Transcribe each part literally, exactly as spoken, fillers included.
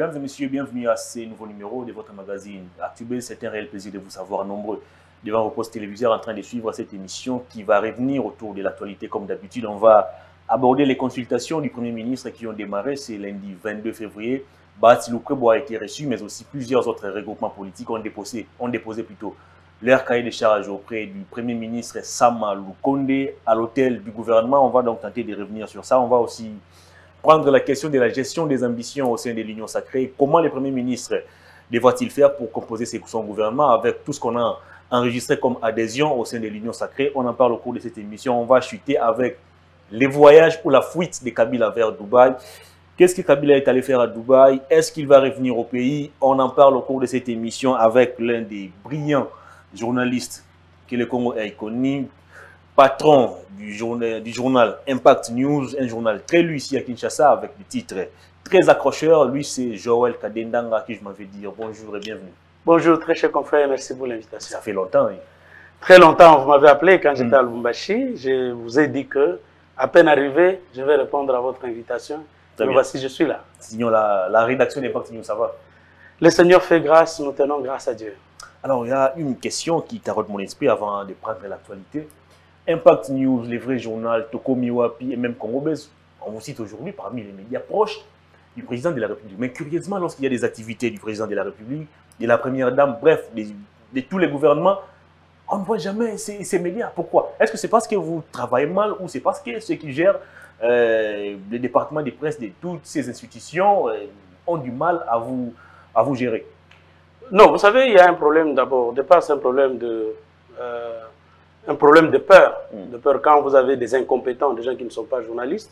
Mesdames et messieurs, bienvenue à ce nouveau numéro de votre magazine ActuBuzz. C'est un réel plaisir de vous savoir nombreux devant vos postes téléviseurs en train de suivre cette émission qui va revenir autour de l'actualité. Comme d'habitude, on va aborder les consultations du Premier ministre qui ont démarré ce lundi vingt-deux février. Bahati Lukwebo a été reçu, mais aussi plusieurs autres regroupements politiques ont déposé, ont déposé plutôt leur cahier de charge auprès du Premier ministre Sama Lukonde à l'hôtel du gouvernement. On va donc tenter de revenir sur ça. On va aussi prendre la question de la gestion des ambitions au sein de l'Union sacrée. Comment le Premier ministre devra-t-il faire pour composer son gouvernement avec tout ce qu'on a enregistré comme adhésion au sein de l'Union sacrée? On en parle au cours de cette émission. On va chuter avec les voyages ou la fuite de Kabila vers Dubaï. Qu'est-ce que Kabila est allé faire à Dubaï? Est-ce qu'il va revenir au pays? On en parle au cours de cette émission avec l'un des brillants journalistes que le Congo a connu, patron du journal, du journal Impact News, un journal très lu ici à Kinshasa avec des titres très accrocheurs. Lui, c'est Joël Kadendanga qui je m'avais dit bonjour et bienvenue. Bonjour, très cher confrère, merci pour l'invitation. Ça fait longtemps. Oui. Très longtemps, vous m'avez appelé quand j'étais mm. à Lubumbashi. Je vous ai dit que, à peine arrivé, je vais répondre à votre invitation. Et voici, je suis là. Sinon, la, la rédaction d'Impact News, ça va? Le Seigneur fait grâce, nous tenons grâce à Dieu. Alors, il y a une question qui taraude mon esprit avant de prendre l'actualité. Impact News, les vrais journaux, Toko Miwapi et même Congobez, on vous cite aujourd'hui parmi les médias proches du président de la République. Mais curieusement, lorsqu'il y a des activités du président de la République, de la première dame, bref, de, de tous les gouvernements, on ne voit jamais ces, ces médias. Pourquoi? Est-ce que c'est parce que vous travaillez mal ou c'est parce que ceux qui gèrent euh, le département de presse de toutes ces institutions euh, ont du mal à vous, à vous gérer? Non, vous savez, il y a un problème d'abord. Au départ, c'est un problème de... Euh, un problème de peur, mm. de peur quand vous avez des incompétents, des gens qui ne sont pas journalistes,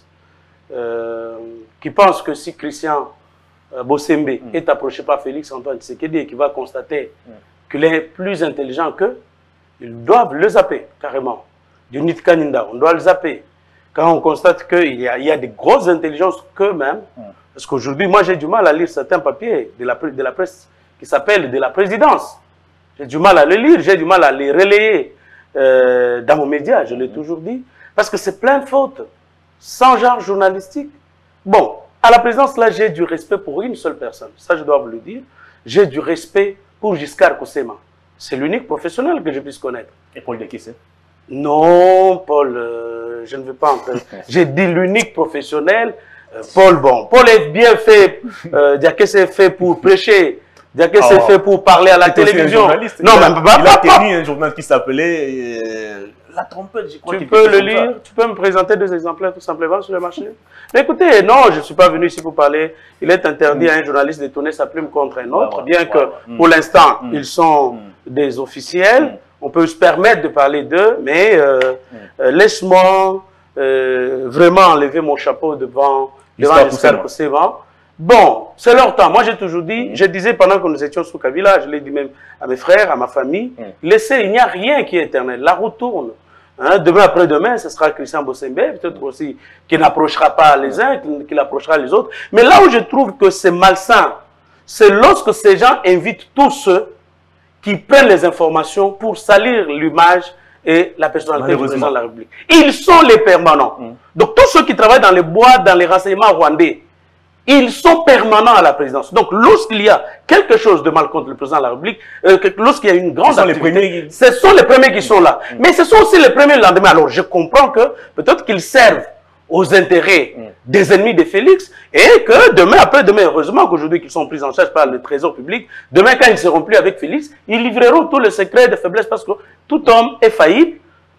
euh, qui pensent que si Christian euh, Bossembe mm. est approché par Félix Antoine Tshisekedi et qui va constater mm. qu'il est plus intelligent qu'eux, ils doivent le zapper, carrément. Du Nit Kaninda, on doit le zapper. Quand on constate qu'il y, y a des grosses intelligences qu'eux-mêmes, mm. parce qu'aujourd'hui, moi j'ai du mal à lire certains papiers de la, de la presse qui s'appellent de la présidence. J'ai du mal à les lire, j'ai du mal à les relayer. Euh, dans mon média, je l'ai mmh. toujours dit, parce que c'est plein de fautes, sans genre journalistique. Bon, à la présidence, là, j'ai du respect pour une seule personne, ça je dois vous le dire. J'ai du respect pour Giscard Kosema. C'est l'unique professionnel que je puisse connaître. Et Paul Dekesse? Non, Paul, euh, je ne veux pas entrer. J'ai dit l'unique professionnel. Euh, Paul, bon, Paul est bien fait, euh, Diakesse est fait pour prêcher. Diakesse c'est oh. fait pour parler à la télévision. Non, il a, mais il a tenu un journal qui s'appelait euh, La Trompette, je crois. Tu peux le lire, ça. Tu peux me présenter deux exemplaires tout simplement sur le marché. Mais écoutez, non, je ne suis pas venu ici pour parler. Il est interdit mm. à un journaliste de tourner sa plume contre un autre, ah, ouais, bien ouais, que ouais. pour l'instant, mm. ils sont mm. des officiels. Mm. On peut se permettre de parler d'eux, mais euh, mm. euh, laisse-moi euh, vraiment enlever mon chapeau devant Giscard Kosema. Bon, c'est leur temps. Moi, j'ai toujours dit, mmh. je disais pendant que nous étions sous Kabila, je l'ai dit même à mes frères, à ma famille, mmh. laissez, il n'y a rien qui est éternel. La roue tourne. Hein, demain après-demain, ce sera Christian Bossembe, peut-être aussi, qui n'approchera pas les uns, qui, qui approchera les autres. Mais là où je trouve que c'est malsain, c'est lorsque ces gens invitent tous ceux qui prennent les informations pour salir l'image et la personnalité du président de la République. Ils sont les permanents. Mmh. Donc, tous ceux qui travaillent dans les bois, dans les renseignements rwandais, ils sont permanents à la présidence. Donc, lorsqu'il y a quelque chose de mal contre le président de la République, euh, lorsqu'il y a une grande ce activité, ce sont les premiers qui sont là. Mm. Mais ce sont aussi les premiers le lendemain. Alors, je comprends que peut-être qu'ils servent aux intérêts mm. des ennemis de Félix et que demain, après-demain, heureusement qu'aujourd'hui qu'ils sont pris en charge par le trésor public, demain, quand ils ne seront plus avec Félix, ils livreront tous les secrets de faiblesse parce que tout homme est faillible.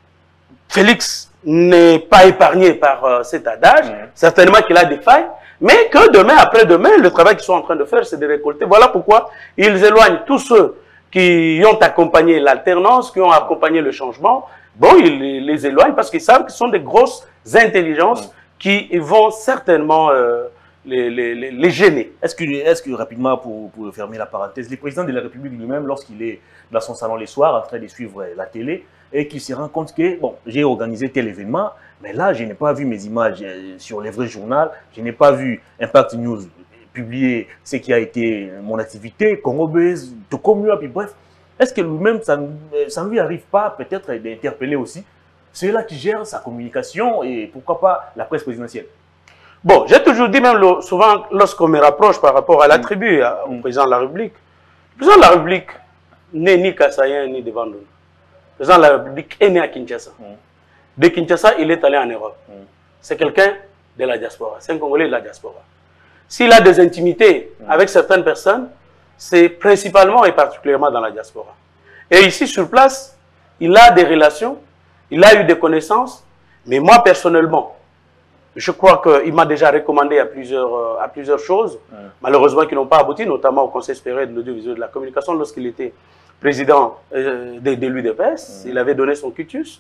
Félix n'est pas épargné par euh, cet adage. Mm. Certainement qu'il a des failles. Mais que demain, après-demain, le travail qu'ils sont en train de faire, c'est de récolter. Voilà pourquoi ils éloignent tous ceux qui ont accompagné l'alternance, qui ont accompagné le changement. Bon, ils les éloignent parce qu'ils savent que ce sont des grosses intelligences mmh. qui vont certainement euh, les, les, les, les gêner. Est-ce que, est-ce que rapidement, pour, pour fermer la parenthèse, le président de la République lui-même, lorsqu'il est dans son salon les soirs, en train de suivre la télé, et qu'il se rend compte que, bon, j'ai organisé tel événement, mais là, je n'ai pas vu mes images sur les vrais journaux, je n'ai pas vu Impact News publier ce qui a été mon activité, Congobez, Toko Miwapi, bref. Est-ce que lui-même, ça, ça ne lui arrive pas peut-être d'interpeller aussi ceux-là qui gèrent sa communication et pourquoi pas la presse présidentielle? Bon, j'ai toujours dit, même le, souvent, lorsqu'on me rapproche par rapport à l'attribut mmh. au président de la République, le président de la République n'est ni Kassaïen ni de Bandung. Le président de la République est né à Kinshasa. Mmh. De Kinshasa, il est allé en Europe. Mmh. C'est quelqu'un de la diaspora. C'est un Congolais de la diaspora. S'il a des intimités mmh. avec certaines personnes, c'est principalement et particulièrement dans la diaspora. Et ici, sur place, il a des relations, il a eu des connaissances, mais moi, personnellement, je crois qu'il m'a déjà recommandé à plusieurs, à plusieurs choses, mmh. malheureusement qui n'ont pas abouti, notamment au Conseil supérieur de l'audiovisuel et de la communication, lorsqu'il était président euh, de, de l'U D P S, mmh. il avait donné son quitus.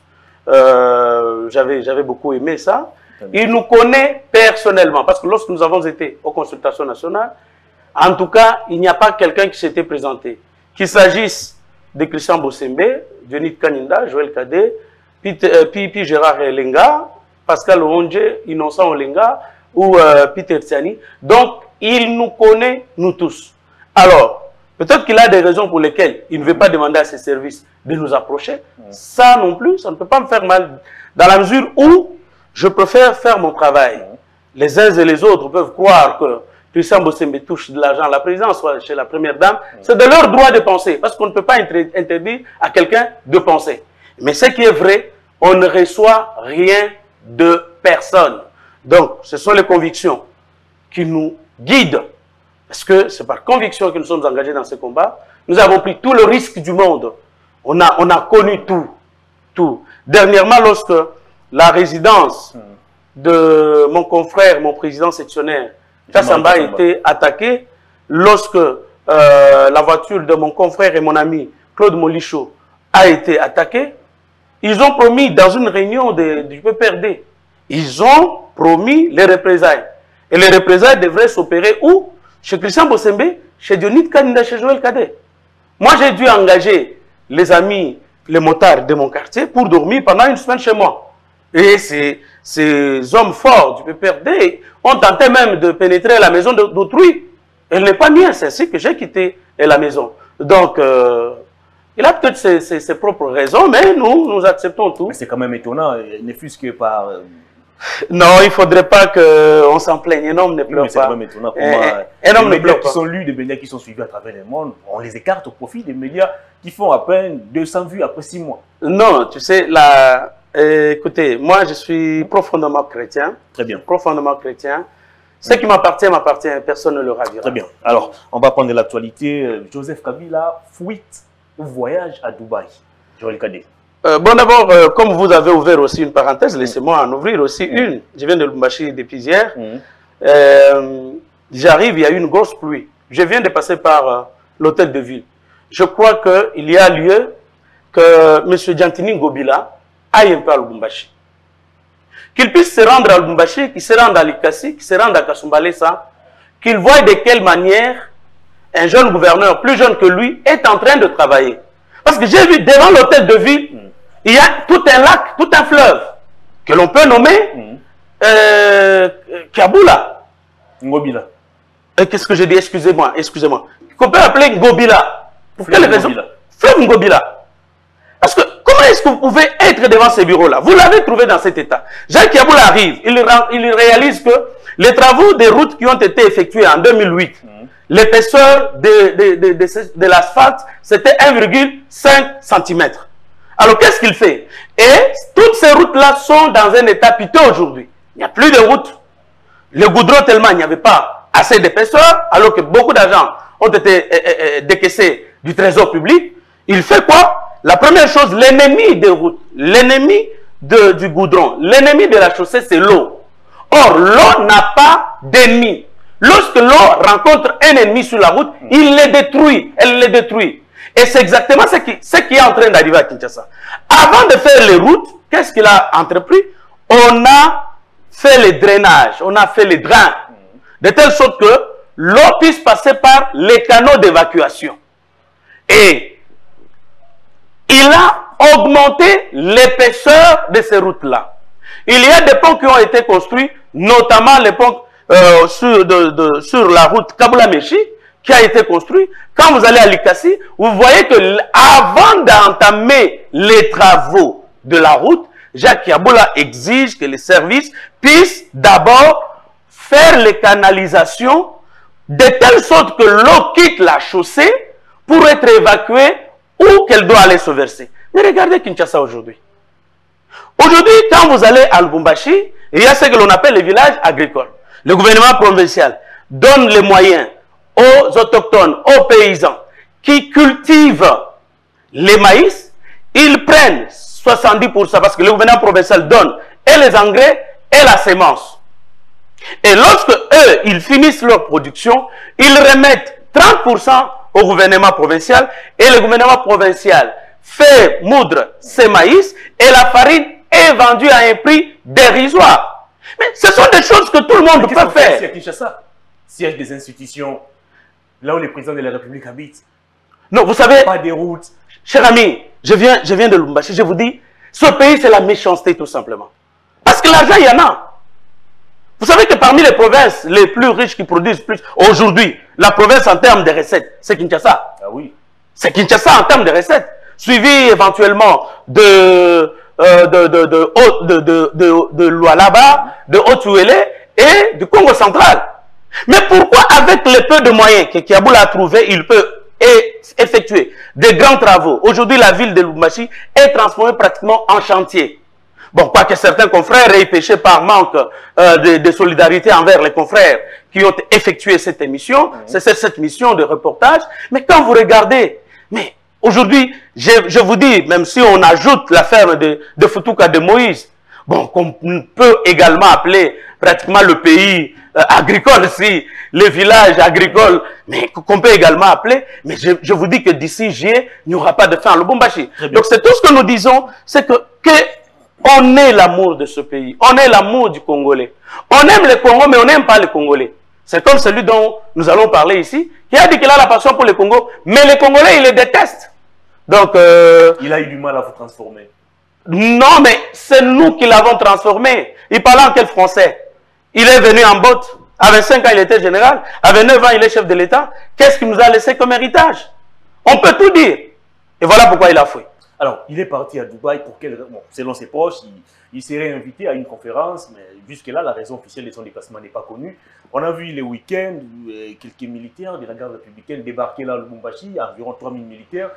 Euh, J'avais beaucoup aimé ça. Mmh. Il nous connaît personnellement, parce que lorsque nous avons été aux consultations nationales, en tout cas, il n'y a pas quelqu'un qui s'était présenté. Qu'il s'agisse de Christian Bossembe, Denis Kaninda, Joël Kadé, puis, euh, puis, puis Gérard Lenga, Pascal Onge, Innocent Olenga ou euh, Peter Tsiani. Donc, il nous connaît, nous tous. Alors, peut-être qu'il a des raisons pour lesquelles il ne veut pas demander à ses services de nous approcher. Ça non plus, ça ne peut pas me faire mal. Dans la mesure où je préfère faire mon travail. Les uns et les autres peuvent croire que Christian Bossembe touche de l'argent à la présidence, soit chez la première dame. C'est de leur droit de penser, parce qu'on ne peut pas interdire à quelqu'un de penser. Mais ce qui est vrai, on ne reçoit rien de personne. Donc, ce sont les convictions qui nous guident. Parce que c'est par conviction que nous sommes engagés dans ce combat. Nous avons pris tout le risque du monde. On a, on a connu tout. tout. Dernièrement, lorsque la résidence de mon confrère, mon président sectionnaire, Kassamba, a été attaquée, lorsque euh, la voiture de mon confrère et mon ami Claude Molicho a été attaquée, ils ont promis dans une réunion de, du P P R D, ils ont promis les représailles. Et les représailles devraient s'opérer où? Chez Christian Bossembe, chez Dionit Kaninda, chez Joël Kadé. Moi, j'ai dû engager les amis, les motards de mon quartier pour dormir pendant une semaine chez moi. Et ces, ces hommes forts du P P R D ont tenté même de pénétrer la maison d'autrui. Elle n'est pas mienne, c'est ainsi que j'ai quitté la maison. Donc, euh, il a peut-être ses, ses, ses propres raisons, mais nous, nous acceptons tout. Mais c'est quand même étonnant, ne fût-ce que par... Non, il ne faudrait pas qu'on s'en plaigne. Un homme ne pleure oui, pas. C'est quand même étonnant pour un, moi. Un homme les ne pleure médias pas. qui sont lus, des médias qui sont suivis à travers le monde, on les écarte au profit des médias qui font à peine deux cents vues après six mois. Non, tu sais, la... euh, écoutez, moi je suis profondément chrétien. Très bien. Profondément chrétien. Ce qui m'appartient, m'appartient, personne ne le ravira. Très bien. Alors, on va prendre de l'actualité. Joseph Kabila, fuite ou voyage à Dubaï. Joël Kadé. Euh, bon, d'abord, euh, comme vous avez ouvert aussi une parenthèse, laissez-moi en ouvrir aussi mmh. une. Je viens de Lubumbashi depuis hier. Mmh. Euh, J'arrive, il y a eu une grosse pluie. Je viens de passer par euh, l'hôtel de ville. Je crois qu'il y a lieu que M. Giantini Ngobila aille un peu à Lubumbashi. Qu'il puisse se rendre à Lubumbashi, qu'il se rende à Likasi, qu'il se rende à Kasumbalesa, qu'il voie de quelle manière un jeune gouverneur, plus jeune que lui, est en train de travailler. Parce que j'ai vu devant l'hôtel de ville, mmh. il y a tout un lac, tout un fleuve, que l'on peut nommer mmh. euh, Kabula. Ngobila. Qu'est-ce que j'ai dit? Excusez-moi, excusez-moi. Qu'on peut appeler Ngobila. Pour quelle raison? Fleuve Ngobila. Parce que comment est-ce que vous pouvez être devant ces bureaux-là? Vous l'avez trouvé dans cet état. Jacques Kaboula arrive, il, il réalise que les travaux des routes qui ont été effectués en deux mille huit, mmh. l'épaisseur de, de, de, de, de l'asphalte, c'était un virgule cinq centimètres. Alors, qu'est-ce qu'il fait? Et toutes ces routes-là sont dans un état piteux aujourd'hui. Il n'y a plus de routes. Le goudron, tellement il n'y avait pas assez d'épaisseur, alors que beaucoup d'argent ont été euh, euh, décaissés du trésor public. Il fait quoi? La première chose, l'ennemi des routes, l'ennemi du goudron, l'ennemi de la chaussée, c'est l'eau. Or, l'eau n'a pas d'ennemi. Lorsque l'eau rencontre un ennemi sur la route, il le détruit, elle le détruit. Et c'est exactement ce qui, ce qui est en train d'arriver à Kinshasa. Avant de faire les routes, qu'est-ce qu'il a entrepris? On a fait les drainages, on a fait les drains, de telle sorte que l'eau puisse passer par les canaux d'évacuation. Et il a augmenté l'épaisseur de ces routes-là. Il y a des ponts qui ont été construits, notamment les ponts euh, sur, de, de, sur la route Kaboula-Mechi, qui a été construit. Quand vous allez à Likasi, vous voyez que avant d'entamer les travaux de la route, Jacques Kaboula exige que les services puissent d'abord faire les canalisations de telle sorte que l'eau quitte la chaussée pour être évacuée où qu'elle doit aller se verser. Mais regardez Kinshasa aujourd'hui. Aujourd'hui, quand vous allez à Lubumbashi, il y a ce que l'on appelle les villages agricoles. Le gouvernement provincial donne les moyens aux autochtones, aux paysans qui cultivent les maïs. Ils prennent soixante-dix pour cent parce que le gouvernement provincial donne et les engrais et la semence. Et lorsque eux, ils finissent leur production, ils remettent trente pour cent au gouvernement provincial et le gouvernement provincial fait moudre ses maïs et la farine est vendue à un prix dérisoire. Mais ce sont des choses que tout le monde peut faire. C'est à Kinshasa, siège des institutions, là où le président de la République habite. Non, vous savez, pas des routes. Cher ami, je viens, je viens de Lubumbashi, je vous dis, ce pays c'est la méchanceté tout simplement. Parce que l'argent, il y en a. Vous savez que parmi les provinces les plus riches qui produisent plus, aujourd'hui, la province en termes de recettes, c'est Kinshasa. Ah oui. C'est Kinshasa en termes de recettes. Suivi éventuellement de, euh, de, de, de, de, de, de, de Lualaba, de Haut-Ouélé et du Congo central. Mais pourquoi avec le peu de moyens que Kiaboula a trouvé, il peut effectuer des grands travaux? Aujourd'hui, la ville de Lubumbashi est transformée pratiquement en chantier. Bon, pas que certains confrères aient péché par manque euh, de, de solidarité envers les confrères qui ont effectué cette émission, mmh. c'est cette mission de reportage. Mais quand vous regardez, mais aujourd'hui, je, je vous dis, même si on ajoute la ferme de, de Futuka de Moïse, bon, qu'on peut également appeler pratiquement le pays euh, agricole, si les villages agricoles, mais qu'on peut également appeler, mais je, je vous dis que d'ici juillet, il n'y aura pas de fin à Lubumbashi. Donc c'est tout ce que nous disons, c'est que, que on est l'amour de ce pays, on est l'amour du Congolais. On aime le Congo, mais on n'aime pas les Congolais. C'est comme celui dont nous allons parler ici, qui a dit qu'il a la passion pour le Congo, mais les Congolais, ils les détestent. Donc, euh, il a eu du mal à vous transformer. Non, mais c'est nous qui l'avons transformé. Il parlait en quel français? Il est venu en botte. À vingt-cinq ans, il était général. À vingt-neuf ans, il est chef de l'État. Qu'est-ce qu'il nous a laissé comme héritage? On peut tout dire. Et voilà pourquoi il a fouillé. Alors, il est parti à Dubaï pour quelle raison? Bon, selon ses proches, il, il serait invité à une conférence, mais jusque-là, la raison officielle de son déplacement n'est pas connue. On a vu les week-ends, euh, quelques militaires de la garde républicaine débarquer là à Lubumbashi, environ trois mille militaires.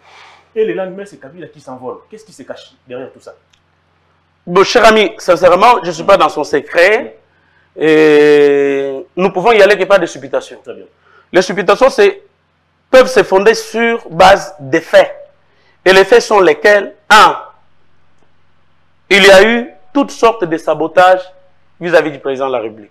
Et le lendemain, c'est Kabila qui s'envole. Qu'est-ce qui se cache derrière tout ça? Bon, cher ami, sincèrement, je ne suis pas dans son secret. Et nous pouvons y aller que pas de supputation. Très bien. Les supputations peuvent se fonder sur base des faits. Et les faits sont lesquels? Un, il y a eu toutes sortes de sabotages vis-à-vis du président de la République.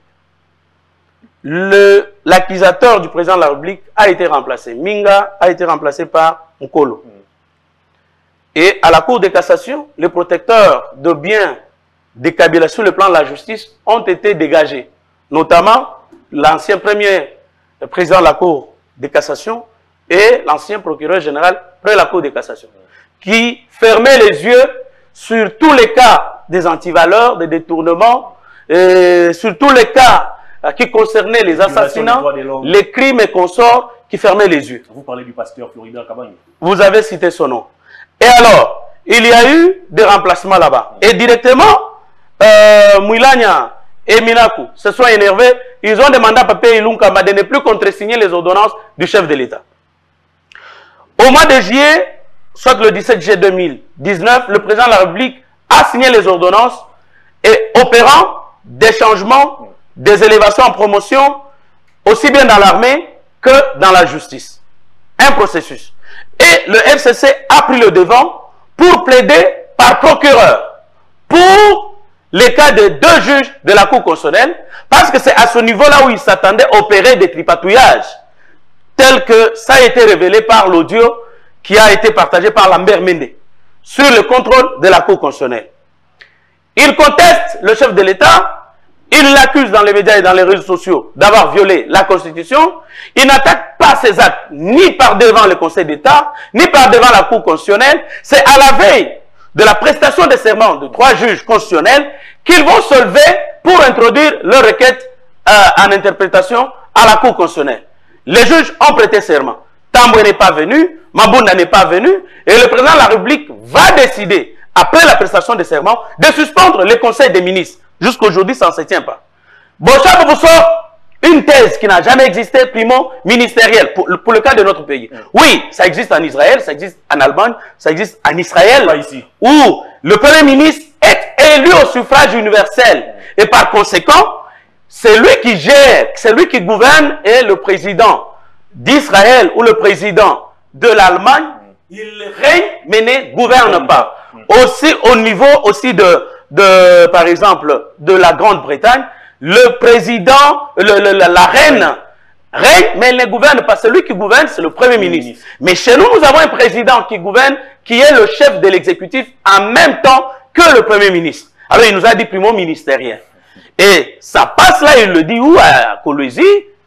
L'accusateur du président de la République a été remplacé. Minga a été remplacé par Nkolo. Mm. Et à la Cour de cassation, les protecteurs de biens des Kabila sur le plan de la justice ont été dégagés. Notamment l'ancien premier président de la Cour de cassation et l'ancien procureur général près de la Cour de cassation, qui fermaient les yeux sur tous les cas des antivaleurs, des détournements, et sur tous les cas qui concernaient les assassinats, les crimes et consorts, qui fermaient les yeux. Vous parlez du pasteur Floribert Kabange. Vous avez cité son nom. Et alors, il y a eu des remplacements là-bas. Et directement, euh, Mouilania et Minaku se sont énervés. Ils ont demandé à Pape Ilunkamba de ne plus contresigner les ordonnances du chef de l'État. Au mois de juillet, soit le dix-sept juillet deux mille dix-neuf, le président de la République a signé les ordonnances et opérant des changements, des élévations en promotion, aussi bien dans l'armée que dans la justice. Un processus. Et le F C C a pris le devant pour plaider par procureur pour les cas de deux juges de la Cour constitutionnelle, parce que c'est à ce niveau-là où il s'attendait à opérer des tripatouillages, tel que ça a été révélé par l'audio qui a été partagé par Lambert Mende sur le contrôle de la Cour constitutionnelle. Il conteste le chef de l'État. Il l'accuse dans les médias et dans les réseaux sociaux d'avoir violé la Constitution. Il n'attaque pas ses actes ni par devant le Conseil d'État, ni par devant la Cour constitutionnelle. C'est à la veille de la prestation de serment de trois juges constitutionnels qu'ils vont se lever pour introduire leur requête euh, en interprétation à la Cour constitutionnelle. Les juges ont prêté serment. Tamboué n'est pas venu, Mabunda n'est pas venu, et le président de la République va décider, après la prestation de serment, de suspendre le Conseil des ministres. Jusqu'aujourd'hui, ça ne se tient pas. Bocha vous sort une thèse qui n'a jamais existé, primo ministérielle, pour, pour le cas de notre pays. Mm. Oui, ça existe en Israël, ça existe en Allemagne, ça existe en Israël, ici. Où le Premier ministre est élu au suffrage universel. Mm. Et par conséquent, c'est lui qui gère, c'est lui qui gouverne, et le président d'Israël ou le président de l'Allemagne, mm. il règne mais ne gouverne mm. pas. Mm. Aussi au niveau aussi de, de, par exemple, de la Grande-Bretagne, le président, le, le, la, la reine règne, mais elle ne gouverne pas. Celui qui gouverne, c'est le Premier ministre. ministre. Mais chez nous, nous avons un président qui gouverne, qui est le chef de l'exécutif en même temps que le Premier ministre. Alors, il nous a dit primo ministériel. Et ça passe là, il le dit où? À Kolwezi.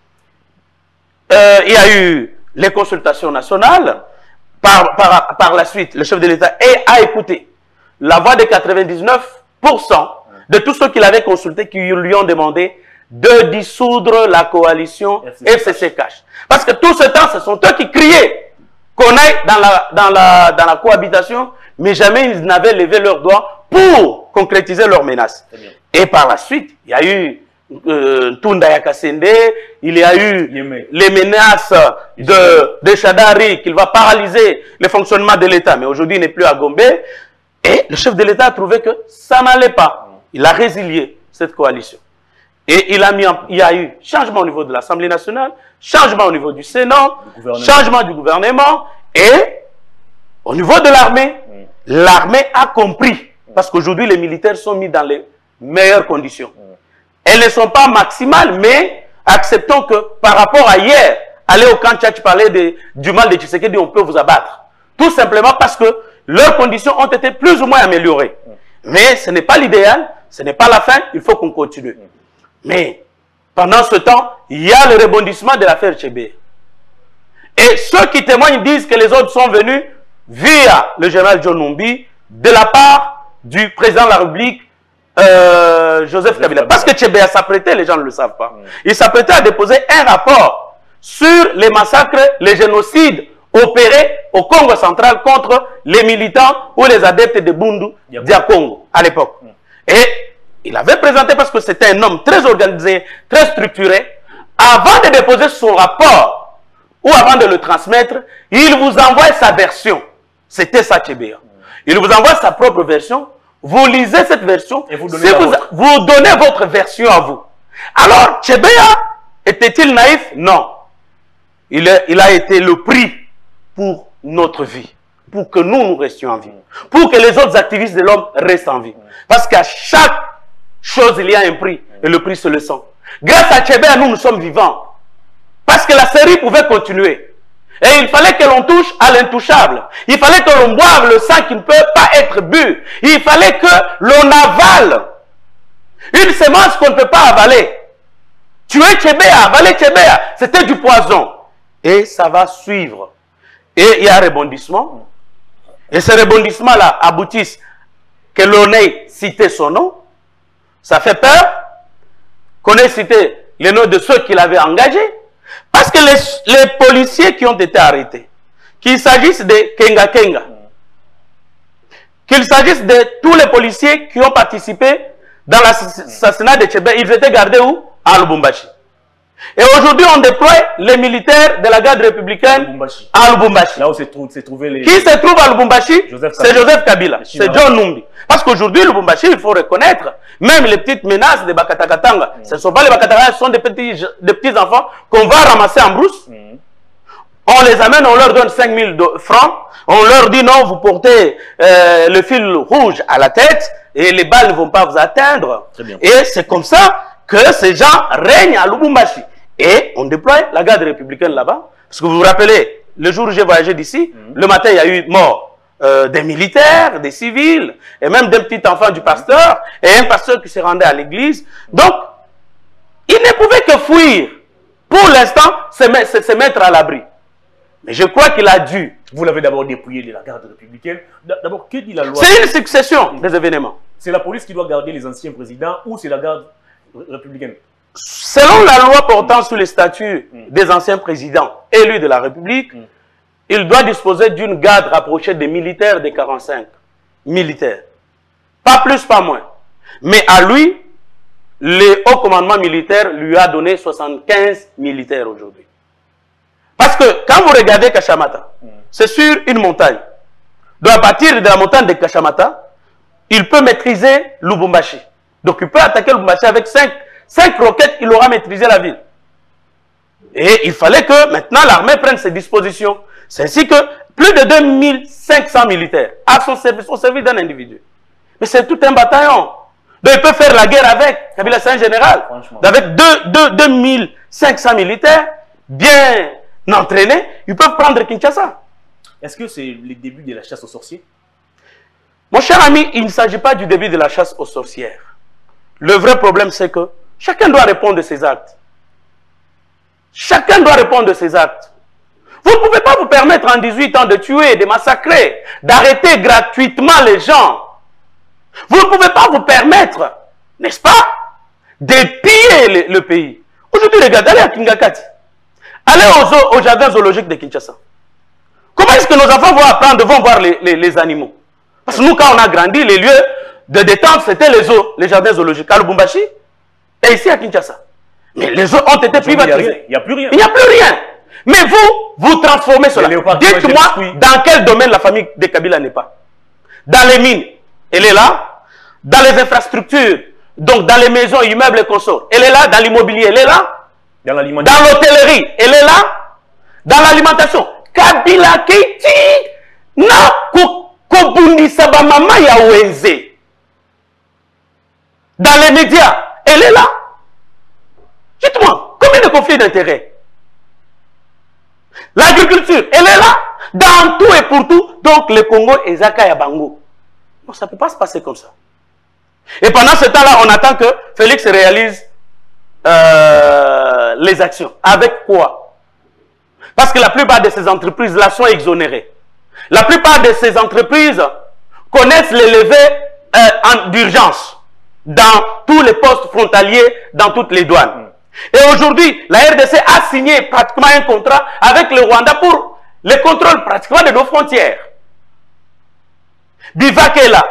Euh, il y a eu les consultations nationales. Par, par, par la suite, le chef de l'État a écouté la voix de quatre-vingt-dix-neuf pour cent de tous ceux qui l'avaient consulté, qui lui ont demandé de dissoudre la coalition F C C Cash. Parce que tout ce temps, ce sont eux qui criaient qu'on aille dans la, dans, la, dans la cohabitation, mais jamais ils n'avaient levé leurs doigts pour concrétiser leurs menaces. Et par la suite, il y a eu euh, Tunda Yakasende, il y a eu Yémé. les menaces de, de Chadari, qu'il va paralyser le fonctionnement de l'État. Mais aujourd'hui, il n'est plus à Gombe. Et le chef de l'État a trouvé que ça n'allait pas. Il a résilié cette coalition. Et il, a mis en, il y a eu changement au niveau de l'Assemblée nationale, changement au niveau du Sénat, du changement du gouvernement. Et au niveau de l'armée, mm. l'armée a compris. Mm. Parce qu'aujourd'hui, les militaires sont mis dans les meilleures conditions. Mm. Elles ne sont pas maximales, mais acceptons que par rapport à hier, aller au camp Tchad, parler de, du mal de Tshisekedi, on peut vous abattre. Tout simplement parce que leurs conditions ont été plus ou moins améliorées. Mm. Mais ce n'est pas l'idéal. Ce n'est pas la fin, il faut qu'on continue. Mais pendant ce temps, il y a le rebondissement de l'affaire Tchébé. Et ceux qui témoignent disent que les autres sont venus via le général John Numbi de la part du président de la République, euh, Joseph, Joseph Kabila. Parce que Tchébé s'apprêtait, les gens ne le savent pas. Mm. Il s'apprêtait à déposer un rapport sur les massacres, les génocides opérés au Congo central contre les militants ou les adeptes de Bundu Dia Congo à l'époque. Mm. Et il avait présenté, parce que c'était un homme très organisé, très structuré, avant de déposer son rapport ou avant de le transmettre, il vous envoie sa version. C'était ça, Tchébéa. Mm. Il vous envoie sa propre version, vous lisez cette version, et vous donnez, vous, vous donnez votre version à vous. Alors, Tchébéa, était-il naïf? Non. Il a, il a été le prix pour notre vie, pour que nous, nous restions en vie, pour que les autres activistes de l'homme restent en vie. Parce qu'à chaque chose, il y a un prix, et le prix, c'est le sang. Grâce à Tchébéa, nous, nous sommes vivants. Parce que la série pouvait continuer. Et il fallait que l'on touche à l'intouchable. Il fallait que l'on boive le sang qui ne peut pas être bu. Il fallait que l'on avale une semence qu'on ne peut pas avaler. Tuer Tchébéa, avaler Tchébéa, c'était du poison. Et ça va suivre. Et il y a un rebondissement. Et ce rebondissement-là aboutisse que l'on ait cité son nom. Ça fait peur qu'on ait cité les noms de ceux qui l'avaient engagé. Parce que les, les policiers qui ont été arrêtés, qu'il s'agisse de Kenga Kenga, qu'il s'agisse de tous les policiers qui ont participé dans l'assassinat de Tchébé, ils étaient gardés où? À Lubumbashi. Et aujourd'hui, on déploie les militaires de la garde républicaine à Lubumbashi. Là où se trouvent trouvé les... Qui se trouve à Lubumbashi? C'est Joseph Kabila. C'est John Numbi. Parce qu'aujourd'hui, Lubumbashi, il faut reconnaître, même les petites menaces des Bakatakatanga, mm. ce ne sont pas les Bakatakatanga, ce sont des petits, des petits enfants qu'on va ramasser en brousse. Mm. On les amène, on leur donne cinq mille francs. On leur dit non, vous portez euh, le fil rouge à la tête et les balles ne vont pas vous atteindre. Et c'est comme ça que ces gens règnent à Lubumbashi. Et on déploie la garde républicaine là-bas. Parce que vous vous rappelez, le jour où j'ai voyagé d'ici, mmh. le matin, il y a eu mort euh, des militaires, des civils, et même d'un petit enfant du pasteur, et un pasteur qui s'est rendu à l'église. Donc, il ne pouvait que fuir. Pour l'instant, se, se, se mettre à l'abri. Mais je crois qu'il a dû. Vous l'avez d'abord dépouillé de la garde républicaine. D'abord, que dit la loi? C'est une succession des événements. C'est la police qui doit garder les anciens présidents ou c'est la garde républicaine? Selon la loi portant sur les statuts mm. des anciens présidents élus de la République, mm. il doit disposer d'une garde rapprochée des militaires des quarante-cinq militaires. Pas plus, pas moins. Mais à lui, le haut commandement militaire lui a donné soixante-quinze militaires aujourd'hui. Parce que quand vous regardez Kachamata, mm. c'est sur une montagne. Donc à partir de la montagne de Kachamata, il peut maîtriser Lubumbashi. Donc il peut attaquer Lubumbashi avec cinq, cinq roquettes, il aura maîtrisé la ville. Et il fallait que maintenant l'armée prenne ses dispositions. C'est ainsi que plus de deux mille cinq cents militaires à son service, au service d'un individu. Mais c'est tout un bataillon. Donc il peut faire la guerre avec, Kabila c'est un général, avec deux mille cinq cents militaires bien entraînés, ils peuvent prendre Kinshasa. Est-ce que c'est le début de la chasse aux sorciers? Mon cher ami, il ne s'agit pas du début de la chasse aux sorcières. Le vrai problème, c'est que chacun doit répondre de ses actes. Chacun doit répondre de ses actes. Vous ne pouvez pas vous permettre en dix-huit ans de tuer, de massacrer, d'arrêter gratuitement les gens. Vous ne pouvez pas vous permettre, n'est-ce pas, de piller le, le pays. Aujourd'hui, regardez, allez à Kingakati. Allez au, au jardin zoologique de Kinshasa. Comment est-ce que nos enfants vont apprendre, vont voir les, les, les animaux? Parce que nous, quand on a grandi, les lieux de détente, c'était les zoos, les jardins zoologiques à Lubumbashi et ici à Kinshasa. Mais les zoos ont été privatisés. Il n'y a plus rien. Il n'y a plus rien. Mais vous, vous transformez cela. Dites-moi dans quel domaine la famille de Kabila n'est pas. Dans les mines, elle est là. Dans les infrastructures, donc dans les maisons, immeubles et consorts, elle est là. Dans l'immobilier, elle est là. Dans l'hôtellerie, elle est là. Dans l'alimentation. Kabila Keiti na kobundisa ba mama ya wenze. Dans les médias, elle est là. Dites-moi, combien de conflits d'intérêts? L'agriculture, elle est là. Dans tout et pour tout. Donc le Congo est Zaka Yabango. Non, ça ne peut pas se passer comme ça. Et pendant ce temps-là, on attend que Félix réalise euh, les actions. Avec quoi? Parce que la plupart de ces entreprises-là sont exonérées. La plupart de ces entreprises connaissent les levées euh, d'urgence dans tous les postes frontaliers, dans toutes les douanes. Et aujourd'hui, la R D C a signé pratiquement un contrat avec le Rwanda pour le contrôle pratiquement de nos frontières. Bivac est là.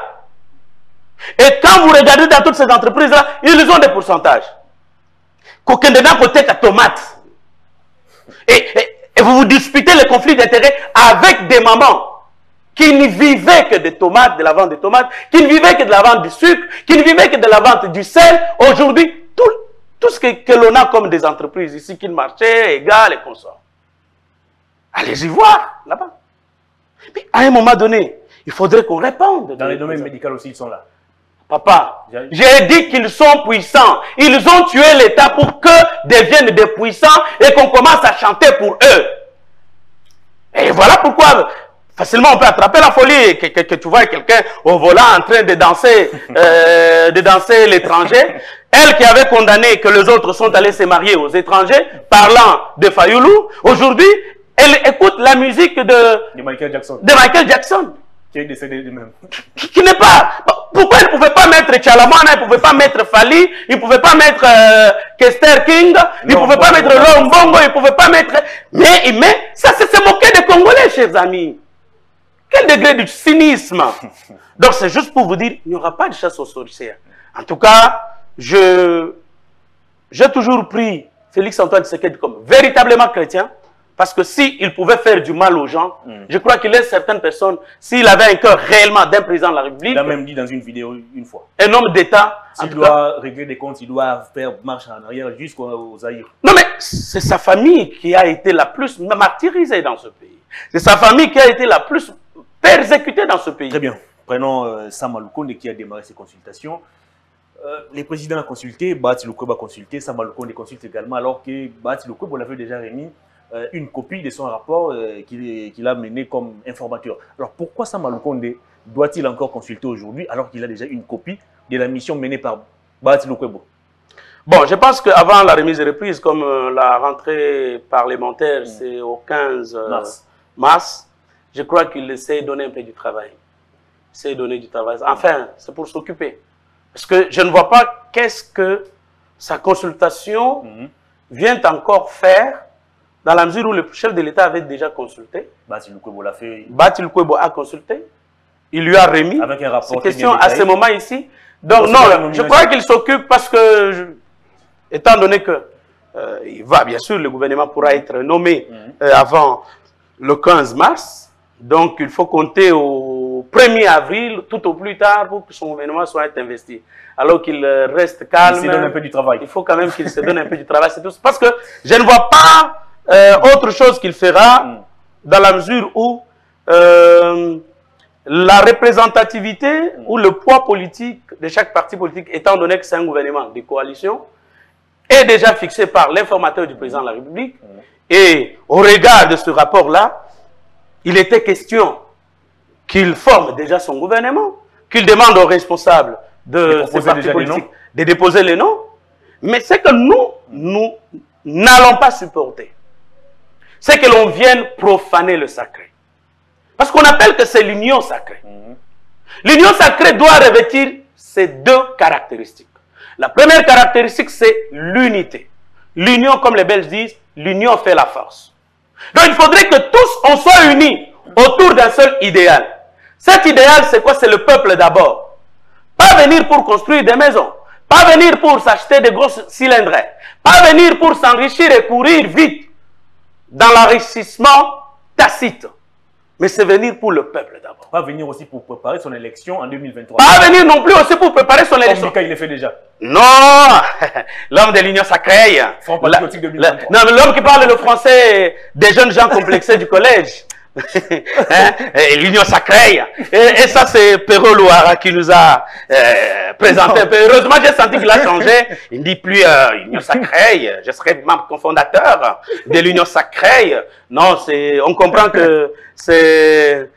Et quand vous regardez dans toutes ces entreprises-là, ils ont des pourcentages. Qu'aucun dedans côté la tomate. Et, et, et vous vous disputez les conflits d'intérêts avec des mamans qui ne vivaient que des tomates, de la vente des tomates, qui ne vivaient que de la vente du sucre, qui ne vivaient que de la vente du sel. Aujourd'hui, tout, tout ce que, que l'on a comme des entreprises ici, qui marchaient, égal et consorts. Allez-y voir là-bas. Mais à un moment donné, il faudrait qu'on réponde. Dans les domaines médicaux aussi, ils sont là. Papa, j'ai dit qu'ils sont puissants. Ils ont tué l'État pour qu'eux deviennent des puissants et qu'on commence à chanter pour eux. Et voilà pourquoi facilement on peut attraper la folie. Que, que, que tu vois quelqu'un au volant en train de danser, euh, de danser l'étranger. Elle qui avait condamné que les autres sont allés se marier aux étrangers, parlant de Fayoulou, aujourd'hui, elle écoute la musique de, de Michael Jackson. De Michael Jackson. Qui est décédé lui-même. Qui, qui n'est pas... Pourquoi il ne pouvait pas mettre Tchalamana, il ne pouvait pas mettre Fali, il ne pouvait pas mettre euh, Kester King, il ne pouvait pas mettre Lombongo, il ne pouvait pas mettre... Mais, mais ça, c'est se moquer des Congolais, chers amis. Quel degré de cynisme. Donc, c'est juste pour vous dire, il n'y aura pas de chasse aux sorcières. En tout cas, je j'ai toujours pris Félix Antoine Tshisekedi comme véritablement chrétien. Parce que s'il pouvait faire du mal aux gens, mm. je crois qu'il laisse certaines personnes, s'il avait un cœur réellement d'un président de la République... Il a même dit dans une vidéo une fois. Un homme d'État... S'il doit cas, régler des comptes, il doit faire marche en arrière jusqu'aux Zaïre. Non mais c'est sa famille qui a été la plus martyrisée dans ce pays. C'est sa famille qui a été la plus persécutée dans ce pays. Très bien. Prenons euh, Sama Lukonde qui a démarré ses consultations. Euh, les présidents ont consulté, Bahati Lukwebo a consulté, Sama Lukonde consulte également, alors que Bahati Lukwebo l'avait déjà remis Euh, une copie de son rapport euh, qu'il qu'il a mené comme informateur. Alors pourquoi Sama Lukonde doit-il encore consulter aujourd'hui alors qu'il a déjà une copie de la mission menée par Bahati Lukwebo? Bon, je pense qu'avant la remise et reprise, comme euh, la rentrée parlementaire, mmh. c'est au quinze euh, mars. mars, je crois qu'il essaie de donner un peu du travail. Il essaie de donner du travail. Enfin, c'est pour s'occuper. Parce que je ne vois pas qu'est-ce que sa consultation mmh. vient encore faire dans la mesure où le chef de l'État avait déjà consulté. Bahati Lukwebo l'a fait. Bahati Lukwebo a consulté. Il lui a remis. Avec un rapport. C'est question à ce moment ici. Donc non, je crois qu'il s'occupe parce que, je, étant donné que euh, il va, bien sûr, le gouvernement pourra être nommé euh, avant le quinze mars, donc il faut compter au premier avril, tout au plus tard, pour que son gouvernement soit investi. Alors qu'il reste calme, il se donne un peu du travail. Il faut quand même qu'il se donne un peu du travail, c'est tout. Parce que je ne vois pas euh, autre chose qu'il fera mm. dans la mesure où euh, la représentativité mm. ou le poids politique de chaque parti politique, étant donné que c'est un gouvernement de coalition, est déjà fixé par l'informateur du président de la République. Mm. Et au regard de ce rapport-là, il était question qu'il forme déjà son gouvernement, qu'il demande aux responsables de ces partis politiques de déposer les noms. Mais c'est que nous, nous n'allons pas supporter. C'est que l'on vienne profaner le sacré. Parce qu'on appelle que c'est l'union sacrée. Mmh. L'union sacrée doit revêtir ces deux caractéristiques. La première caractéristique, c'est l'unité. L'union, comme les Belges disent, l'union fait la force. Donc il faudrait que tous, on soit unis autour d'un seul idéal. Cet idéal, c'est quoi? C'est le peuple d'abord. Pas venir pour construire des maisons. Pas venir pour s'acheter des grosses cylindrées. Pas venir pour s'enrichir et courir vite dans l'enrichissement tacite. Mais c'est venir pour le peuple d'abord. Pas venir aussi pour préparer son élection en deux mille vingt-trois. Pas venir non plus aussi pour préparer son élection. Comme il le fait déjà. Non, l'homme de l'Union sacrée. La, la, non, mais l'homme qui parle le français des jeunes gens complexés du collège. Hein? L'Union sacrée. Et, et ça, c'est Perrault Louara qui nous a euh, présenté un peu. Heureusement, j'ai senti qu'il a changé. Il ne dit plus euh, Union sacrée. Je serai membre cofondateur de l'Union sacrée. Non, c'est, on comprend que c'est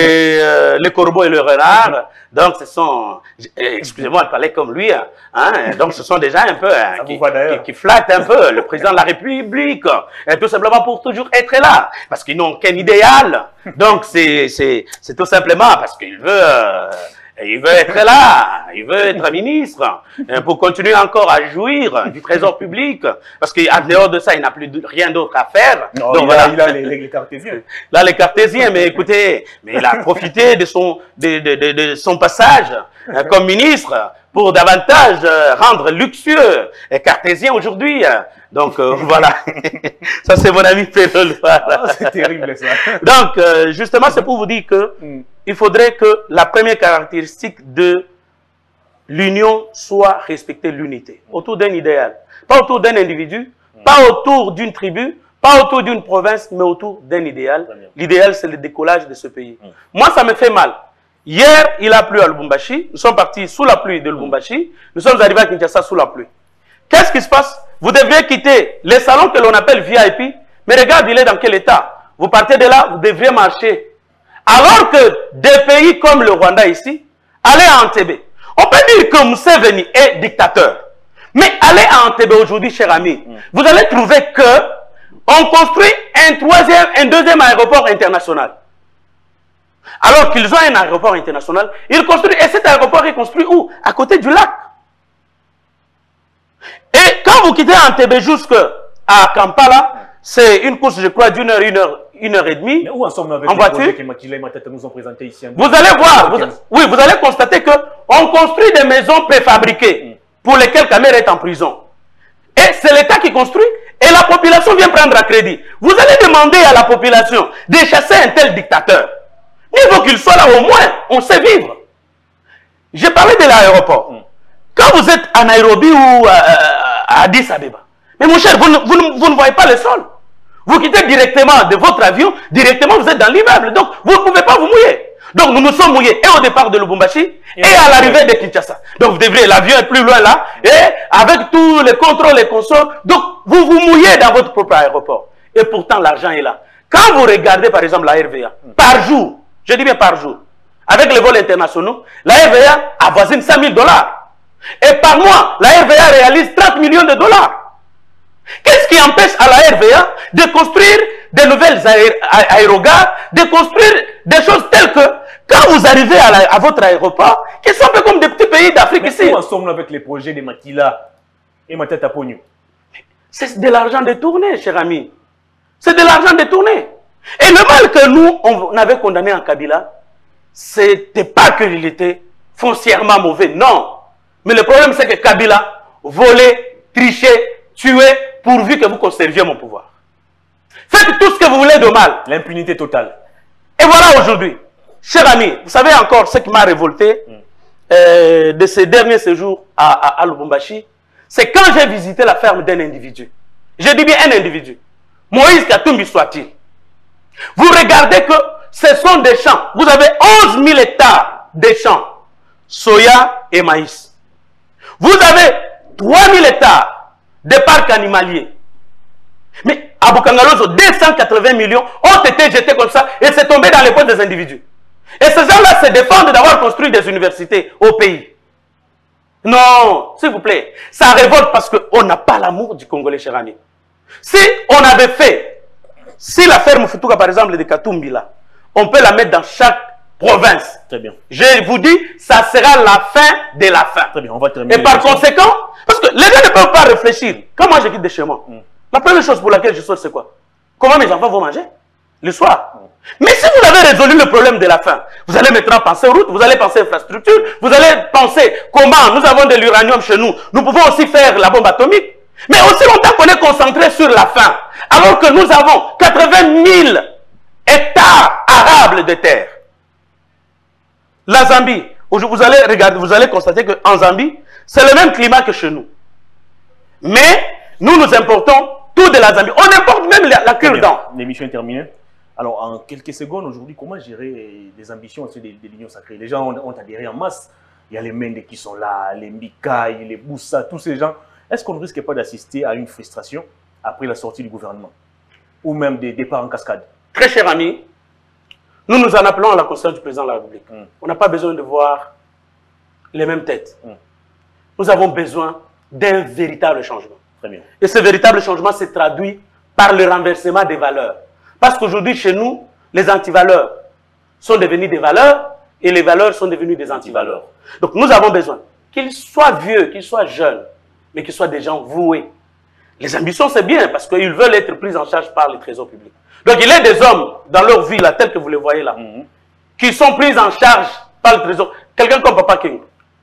euh, le corbeau et le renard. Donc, ce sont, excusez-moi de parler comme lui, hein, donc ce sont déjà un peu hein, qui, qui, qui flattent un peu le président de la République, et tout simplement pour toujours être là, parce qu'ils n'ont qu'un idéal. Donc, c'est tout simplement parce qu'il veut, euh, il veut être là, il veut être ministre, pour continuer encore à jouir du trésor public, parce qu'en dehors de ça, il n'a plus de, rien d'autre à faire. Non, donc, il, voilà. a, il a les, les cartésiens. Là, les cartésiens, mais écoutez, mais il a profité de son, de, de, de, de son passage euh, comme ministre pour davantage euh, rendre luxueux et cartésien aujourd'hui. Donc, euh, voilà. Ça, c'est mon ami Perrault. Ah, c'est terrible, ça. Donc, euh, justement, c'est pour vous dire que mm. il faudrait que la première caractéristique de l'union soit respecter l'unité. Autour d'un idéal. Pas autour d'un individu, mm. pas autour d'une tribu, pas autour d'une province, mais autour d'un idéal. L'idéal, c'est le décollage de ce pays. Mm. Moi, ça me fait mal. Hier, il a plu à Lubumbashi. Nous sommes partis sous la pluie de Lubumbashi. Nous sommes arrivés à Kinshasa sous la pluie. Qu'est-ce qui se passe? Vous devriez quitter les salons que l'on appelle V I P. Mais regarde, il est dans quel état? Vous partez de là, vous devriez marcher. Alors que des pays comme le Rwanda ici, allez à Entebbe. On peut dire que Museveni est dictateur. Mais allez à Entebbe aujourd'hui, cher ami. Mm. Vous allez trouver que on construit un troisième, un deuxième aéroport international. Alors qu'ils ont un aéroport international, ils construisent, et cet aéroport est construit où? À côté du lac. Et quand vous quittez Entebbe jusqu'à Kampala, c'est une course, je crois, d'une heure, une heure, une heure et demie. Mais où en sommes-nous avec en voiture? les projets que Makila et Matata nous ont présentés ici? Vous allez voir, vous, oui, vous allez constater qu'on construit des maisons préfabriquées mm. pour lesquelles Kamer est en prison. Et c'est l'État qui construit, et la population vient prendre à crédit. Vous allez demander à la population de chasser un tel dictateur. Il faut qu'il soit là au moins, on sait vivre. J'ai parlé de l'aéroport. Mm. Quand vous êtes à Nairobi ou à, à Addis Abeba, mais mon cher, vous ne, vous, ne, vous ne voyez pas le sol. Vous quittez directement de votre avion, directement vous êtes dans l'immeuble. Donc vous ne pouvez pas vous mouiller. Donc nous nous sommes mouillés et au départ de Lubumbashi et, et à l'arrivée de Kinshasa. Donc vous devriez, l'avion est plus loin là, et avec tous les contrôles et consorts, donc vous vous mouillez dans votre propre aéroport. Et pourtant l'argent est là. Quand vous regardez par exemple la R V A, par jour, je dis bien par jour, avec les vols internationaux, la R V A avoisine cinq mille dollars. Et par mois, la R V A réalise trente millions de dollars. Qu'est-ce qui empêche à la R V A de construire de nouvelles aé aérogares, de construire des choses telles que, quand vous arrivez à, la, à votre aéroport, qui sont un peu comme des petits pays d'Afrique ici. Mais où en sommes-nous avec les projets de Makila et Matata Pogno? C'est de l'argent détourné, cher ami. C'est de l'argent détourné. Et le mal que nous, on avait condamné en Kabila, c'était pas qu'il était foncièrement mauvais, non. Mais le problème, c'est que Kabila volait, trichait, tuait, pourvu que vous conserviez mon pouvoir. Faites tout ce que vous voulez de mal. L'impunité totale. Et voilà aujourd'hui. Cher ami, vous savez encore ce qui m'a révolté mm. euh, de ces derniers séjours à, à, à Lubumbashi, c'est quand j'ai visité la ferme d'un individu. Je dis bien un individu. Moïse Katumbi soit-il. Vous regardez que ce sont des champs. Vous avez onze mille hectares de champs, soya et maïs. Vous avez trois mille hectares de parcs animaliers. Mais à Bukangalozo, deux cent quatre-vingts millions ont été jetés comme ça et c'est tombé dans les poches des individus. Et ces gens-là se défendent d'avoir construit des universités au pays. Non, s'il vous plaît, ça révolte parce qu'on n'a pas l'amour du Congolais, cher ami. Si on avait fait, si la ferme Futuka, par exemple, de Katumbi, là, on peut la mettre dans chaque province. Très bien. Je vous dis, ça sera la fin de la fin. Très bien, on va terminer. Et par conséquent, parce que les gens ne peuvent pas réfléchir. Quand moi je quitte de chez moi, mm. la première chose pour laquelle je sors, c'est quoi? Comment mes enfants vont manger le soir. Mm. Mais si vous avez résolu le problème de la faim, vous allez maintenant penser aux routes, vous allez penser infrastructure, vous allez penser comment nous avons de l'uranium chez nous, nous pouvons aussi faire la bombe atomique. Mais aussi longtemps qu'on est concentré sur la faim, alors que nous avons quatre-vingt mille hectares arables de terre. La Zambie, vous allez regarder, vous allez constater qu'en Zambie, c'est le même climat que chez nous. Mais nous, nous importons tout de la Zambie. On importe même la, la cure-dent. L'émission est terminée. Alors, en quelques secondes, aujourd'hui, comment gérer les ambitions aussi des, des l'Union sacrée? Les gens ont, ont adhéré en masse. Il y a les Mende qui sont là, les Mikaï, les Boussa, tous ces gens. Est-ce qu'on ne risque pas d'assister à une frustration après la sortie du gouvernement? Ou même des départs en cascade? Très cher ami, nous nous en appelons à la conscience du président de la République. Mm. On n'a pas besoin de voir les mêmes têtes. Mm. Nous avons besoin d'un véritable changement. Très bien. Et ce véritable changement se traduit par le renversement des valeurs. Parce qu'aujourd'hui, chez nous, les antivaleurs sont devenus des valeurs et les valeurs sont devenues des antivaleurs. Donc nous avons besoin qu'ils soient vieux, qu'ils soient jeunes, mais qu'ils soient des gens voués. Les ambitions, c'est bien parce qu'ils veulent être pris en charge par les trésors publics. Donc il y a des hommes dans leur vie, là, tels que vous les voyez là, mm-hmm. qui sont pris en charge par le trésor. Quelqu'un comme Papa King,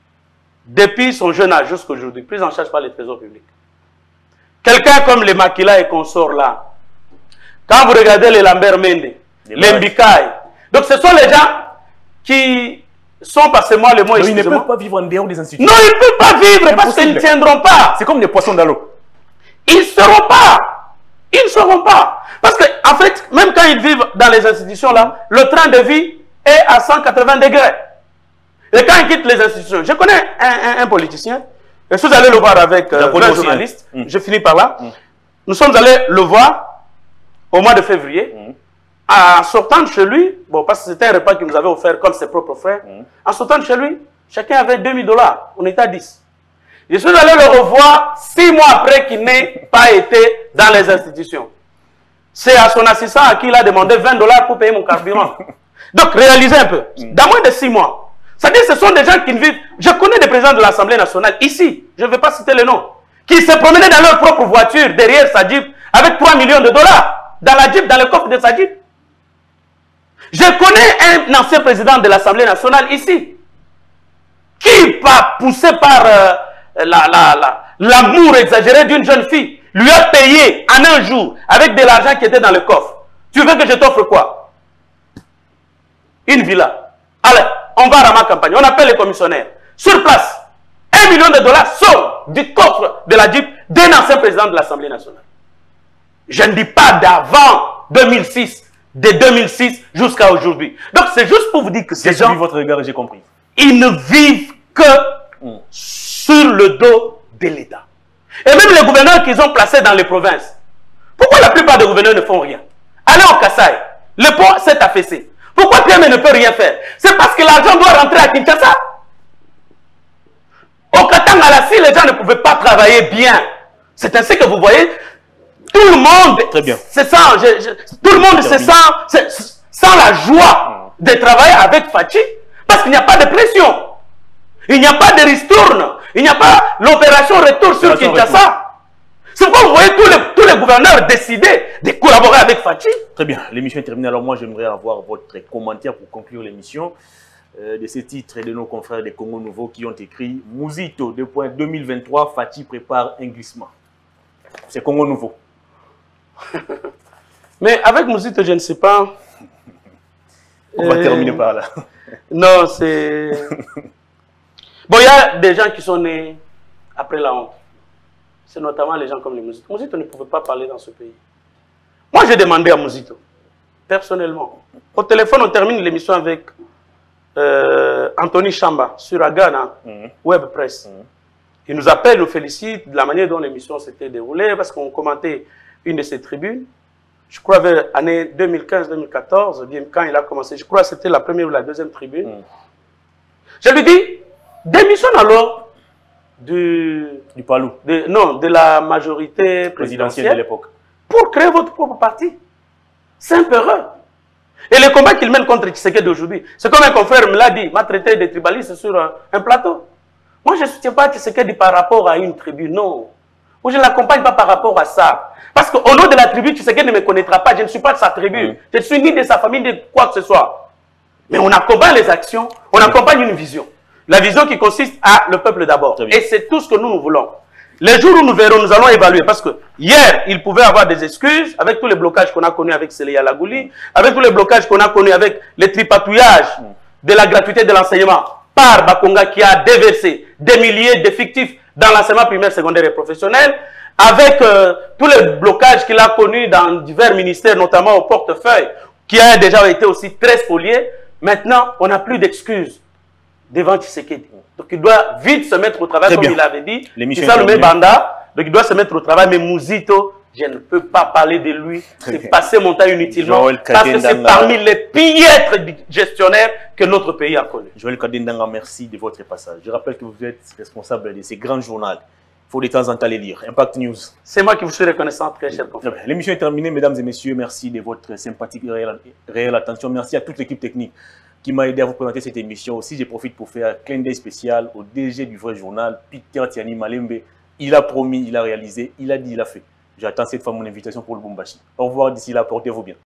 depuis son jeune âge jusqu'à aujourd'hui, pris en charge par les trésors publics. Quelqu'un comme les Makila et consorts là, quand vous regardez les Lambert Mende, les, les Mbikaï, donc ce sont les gens qui sont, passez-moi le mot, ils ne peuvent pas vivre en dehors des institutions. Non, ils ne peuvent pas vivre parce qu'ils ne tiendront pas. C'est comme des poissons dans l'eau. Ils ne seront pas. Ils ne seront pas. Parce que, en fait, même quand ils vivent dans les institutions là, le train de vie est à cent quatre-vingts degrés. Et quand ils quittent les institutions, je connais un, un, un politicien, et si vous allez le voir avec euh, un journaliste, mmh. je finis par là, mmh. nous sommes allés le voir au mois de février, mmh. en sortant de chez lui, bon, parce que c'était un repas qu'il nous avait offert comme ses propres frères, mmh. en sortant de chez lui, chacun avait deux mille dollars, on était à dix. Je suis allé le revoir six mois après qu'il n'ait pas été dans les institutions. C'est à son assistant à qui il a demandé vingt dollars pour payer mon carburant. Donc, réalisez un peu. Dans moins de six mois. C'est-à-dire que ce sont des gens qui ne vivent... Je connais des présidents de l'Assemblée nationale, ici, je ne vais pas citer le nom, qui se promenaient dans leur propre voiture, derrière sa Jeep, avec trois millions de dollars, dans la Jeep, dans le coffre de sa Jeep. Je connais un ancien président de l'Assemblée nationale, ici, qui, pas poussé par... Euh, La, la, la, l'amour exagéré d'une jeune fille, lui a payé en un jour avec de l'argent qui était dans le coffre. Tu veux que je t'offre quoi? Une villa. Allez, on va à ma campagne. On appelle les commissionnaires. Sur place, un million de dollars sort du coffre de la Jeep d'un ancien président de l'Assemblée nationale. Je ne dis pas d'avant deux mille six, de deux mille six jusqu'à aujourd'hui. Donc c'est juste pour vous dire que ces gens... J'ai votre regard et j'ai compris. Ils ne vivent que... Mm. sur le dos de l'État. Et même les gouverneurs qu'ils ont placés dans les provinces. Pourquoi la plupart des gouverneurs ne font rien? Allez au Kassai, le pont s'est affaissé. Pourquoi Pierre ne peut rien faire? C'est parce que l'argent doit rentrer à Kinshasa. Au Katanga, si les gens ne pouvaient pas travailler bien, c'est ainsi que vous voyez, tout le monde Très bien. se sent, je, je, tout le monde se sent, se, sent la joie de travailler avec Fachi, parce qu'il n'y a pas de pression. Il n'y a pas de ristourne. Il n'y a pas l'opération retour sur Kinshasa. C'est pourquoi vous voyez tous les, tous les gouverneurs décider de collaborer avec Fachi. Très bien. L'émission est terminée. Alors moi, j'aimerais avoir votre commentaire pour conclure l'émission. euh, de ces titres et de nos confrères des Congo Nouveau qui ont écrit Mouzito, deux mille vingt-trois, Fatih prépare un glissement. C'est Congo Nouveau. Mais avec Mouzito, je ne sais pas. On va euh... terminer par là. Non, c'est... Bon, il y a des gens qui sont nés après la honte. C'est notamment les gens comme les Mouzito. Mouzito ne pouvait pas parler dans ce pays. Moi, j'ai demandé à Mouzito, personnellement. Au téléphone, on termine l'émission avec euh, Anthony Chamba sur Agana, mmh. Web Press. Mmh. Il nous appelle, nous félicite de la manière dont l'émission s'était déroulée parce qu'on commentait une de ses tribunes. Je crois vers l'année deux mille quinze deux mille quatorze, bien quand il a commencé. Je crois que c'était la première ou la deuxième tribune. Mmh. Je lui dis, démissionne alors du... Du Palou. De, non, de la majorité présidentielle de l'époque. Pour créer votre propre parti. C'est un peu heureux. Et le combat qu'il mène contre Tshisekedi d'aujourd'hui, c'est comme un confrère me l'a dit, m'a traité de tribaliste sur un, un plateau. Moi, je ne soutiens pas Tshisekedi par rapport à une tribu, non. Moi, je ne l'accompagne pas par rapport à ça. Parce qu'au nom de la tribu, Tshisekedi ne me connaîtra pas, je ne suis pas de sa tribu. Mmh. Je ne suis ni de sa famille, ni de quoi que ce soit. Mais on accompagne les actions, on accompagne une vision. La vision qui consiste à le peuple d'abord. Et c'est tout ce que nous, nous voulons. Les jours où nous verrons, nous allons évaluer. Parce que hier, il pouvait avoir des excuses avec tous les blocages qu'on a connus avec Séléa Lagouli, avec tous les blocages qu'on a connus avec les tripatouillages de la gratuité de l'enseignement par Bakonga qui a déversé des milliers d'effectifs dans l'enseignement primaire, secondaire et professionnel, avec euh, tous les blocages qu'il a connus dans divers ministères, notamment au portefeuille, qui a déjà été aussi très spolié. Maintenant, on n'a plus d'excuses devant Tshisekedi. Donc il doit vite se mettre au travail, Très comme bien. il avait dit. L'émission C'est ça le même Banda. Donc il doit se mettre au travail. Mais Mouzito, je ne peux pas parler de lui. C'est passer mon temps inutilement. Joël parce que c'est Kadendanga. parmi les piètres gestionnaires que notre pays a connu. Joël Kadendanga, merci de votre passage. Je rappelle que vous êtes responsable de ces grands journaux. Il faut de temps en temps les lire. Impact News. C'est moi qui vous suis reconnaissant, très cher confrère. L'émission est terminée, mesdames et messieurs. Merci de votre sympathique et réelle, réelle attention. Merci à toute l'équipe technique qui m'a aidé à vous présenter cette émission. Aussi, je profite pour faire un clin d'œil spécial au D G du vrai journal, Peter Tiani Malembe. Il a promis, il a réalisé, il a dit, il a fait. J'attends cette fois mon invitation pour le Bumbashi. Au revoir, d'ici là, portez-vous bien.